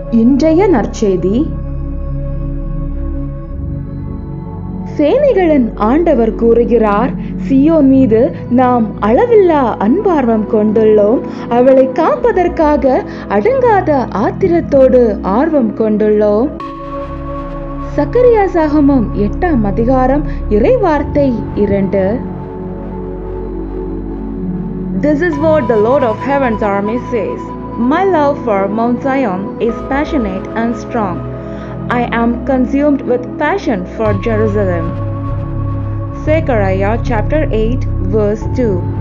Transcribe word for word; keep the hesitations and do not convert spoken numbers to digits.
இன்றைய நற்செய்தி. சேனைகளின் ஆண்டவர் கூறுகிறார், சியோன் மீது நாம் அளவில்லா அன்பார்வம் கொண்டுள்ளோம். அவளை காப்பதற்காக அடங்காத ஆத்திரத்தோடு ஆர்வம் கொண்டுள்ளோம். சக்கரியா சாகமம் எட்டாம் அதிகாரம் இறைவார்த்தை இரண்டு. This is what the Lord of Heaven's army says. My love for Mount Zion is passionate and strong. I am consumed with passion for Jerusalem. Zechariah chapter eight verse two.